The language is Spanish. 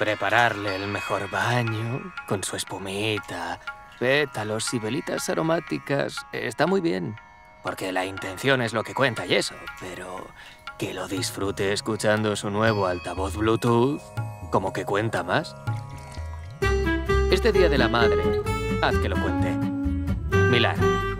Prepararle el mejor baño, con su espumita, pétalos y velitas aromáticas, está muy bien. Porque la intención es lo que cuenta y eso, pero que lo disfrute escuchando su nuevo altavoz Bluetooth, como que cuenta más. Este Día de la Madre, haz que lo cuente. Milagro.